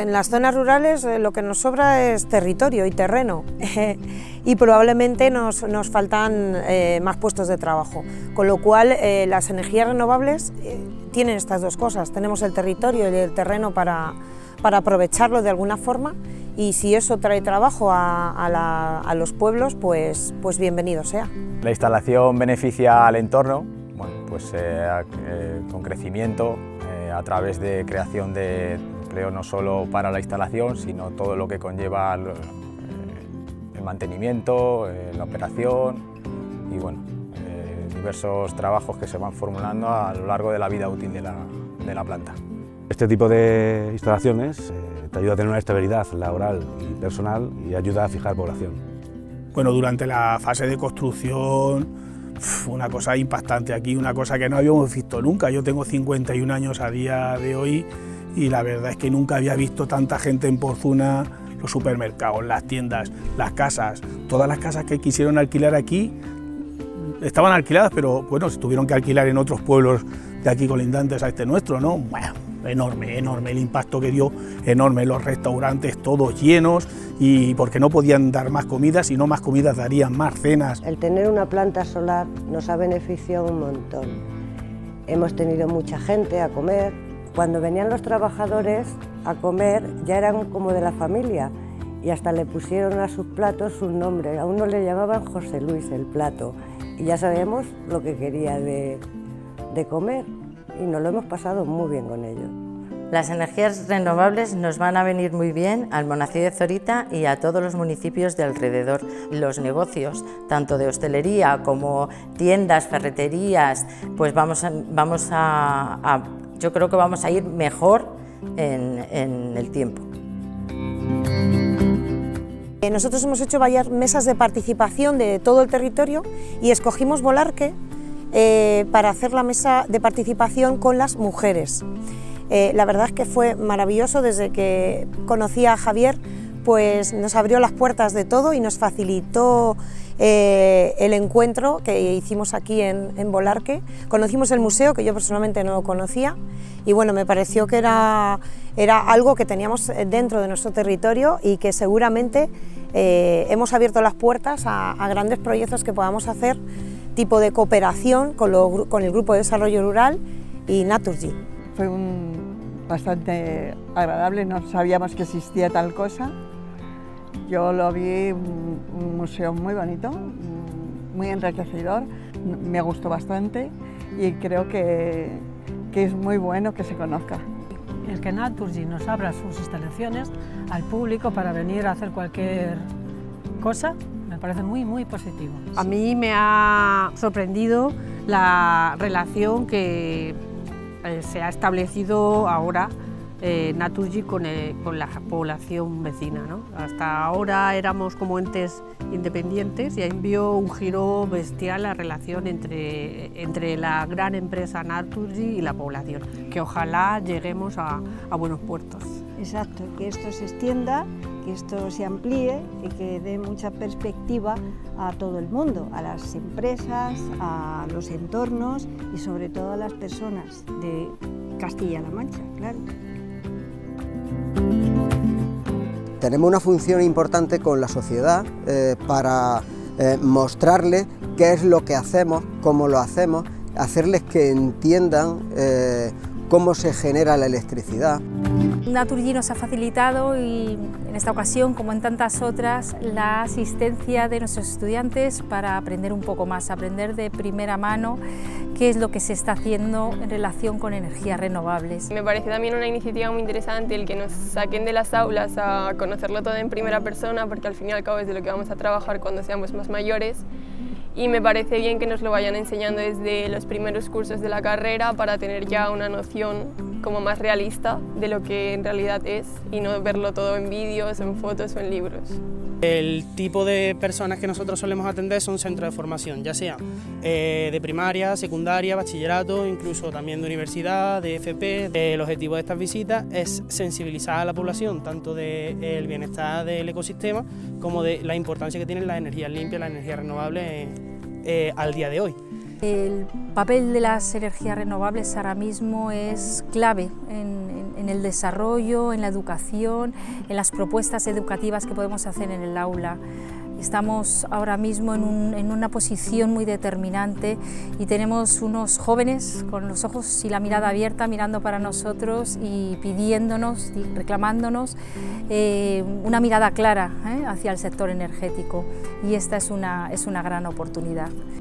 En las zonas rurales lo que nos sobra es territorio y terreno y probablemente nos faltan más puestos de trabajo, con lo cual las energías renovables tienen estas dos cosas, tenemos el territorio y el terreno para aprovecharlo de alguna forma, y si eso trae trabajo a los pueblos, pues bienvenido sea. La instalación beneficia al entorno, bueno, pues, con crecimiento, a través de creación de empleo no solo para la instalación, sino todo lo que conlleva el mantenimiento, la operación y bueno, diversos trabajos que se van formulando a lo largo de la vida útil de la planta. Este tipo de instalaciones te ayuda a tener una estabilidad laboral y personal y ayuda a fijar población. Bueno, durante la fase de construcción, una cosa impactante aquí, una cosa que no habíamos visto nunca. Yo tengo 51 años a día de hoy y la verdad es que nunca había visto tanta gente en Porzuna, los supermercados, las tiendas, las casas. Todas las casas que quisieron alquilar aquí estaban alquiladas, pero bueno, se tuvieron que alquilar en otros pueblos de aquí colindantes a este nuestro, ¿no? Bueno, enorme, enorme el impacto que dio, enorme, los restaurantes todos llenos, y porque no podían dar más comida, si no más comidas darían más cenas. El tener una planta solar nos ha beneficiado un montón. Hemos tenido mucha gente a comer. Cuando venían los trabajadores a comer ya eran como de la familia y hasta le pusieron a sus platos su nombre. A uno le llamaban José Luis el plato y ya sabíamos lo que quería de comer y nos lo hemos pasado muy bien con ello. Las energías renovables nos van a venir muy bien al monasterio de Zorita y a todos los municipios de alrededor. Los negocios, tanto de hostelería como tiendas, ferreterías, pues yo creo que vamos a ir mejor en el tiempo. Nosotros hemos hecho varias mesas de participación de todo el territorio y escogimos Bolarque para hacer la mesa de participación con las mujeres. La verdad es que fue maravilloso. Desde que conocí a Javier, pues nos abrió las puertas de todo y nos facilitó el encuentro que hicimos aquí en Bolarque. Conocimos el museo, que yo personalmente no lo conocía, y bueno, me pareció que era algo que teníamos dentro de nuestro territorio y que seguramente hemos abierto las puertas a grandes proyectos que podamos hacer, tipo de cooperación con el Grupo de Desarrollo Rural y Naturgy. Fue bastante agradable, no sabíamos que existía tal cosa. Yo lo vi un museo muy bonito, muy enriquecedor, me gustó bastante y creo que es muy bueno que se conozca. El que Naturgy nos abra sus instalaciones al público para venir a hacer cualquier cosa me parece muy, muy positivo. A mí me ha sorprendido la relación que se ha establecido ahora Naturgy con la población vecina, ¿no? Hasta ahora éramos como entes independientes y ahí vio un giro bestial la relación entre la gran empresa Naturgy y la población, que ojalá lleguemos a buenos puertos. Exacto, que esto se extienda, que esto se amplíe y que dé mucha perspectiva a todo el mundo, a las empresas, a los entornos y sobre todo a las personas de Castilla-La Mancha, claro. Tenemos una función importante con la sociedad para mostrarles qué es lo que hacemos, cómo lo hacemos, hacerles que entiendan cómo se genera la electricidad. Naturgy nos ha facilitado, y en esta ocasión, como en tantas otras, la asistencia de nuestros estudiantes para aprender un poco más, aprender de primera mano qué es lo que se está haciendo en relación con energías renovables. Me parece también una iniciativa muy interesante el que nos saquen de las aulas a conocerlo todo en primera persona, porque al fin y al cabo es de lo que vamos a trabajar cuando seamos más mayores. Y me parece bien que nos lo vayan enseñando desde los primeros cursos de la carrera para tener ya una noción como más realista de lo que en realidad es y no verlo todo en vídeos, en fotos o en libros. El tipo de personas que nosotros solemos atender son centros de formación, ya sea de primaria, secundaria, bachillerato, incluso también de universidad, de FP. El objetivo de estas visitas es sensibilizar a la población tanto del bienestar del ecosistema como de la importancia que tienen las energías limpias, las energías renovables al día de hoy. El papel de las energías renovables ahora mismo es clave en el desarrollo, en la educación, en las propuestas educativas que podemos hacer en el aula. Estamos ahora mismo en una posición muy determinante y tenemos unos jóvenes con los ojos y la mirada abierta mirando para nosotros y pidiéndonos, y reclamándonos una mirada clara hacia el sector energético, y esta es una gran oportunidad.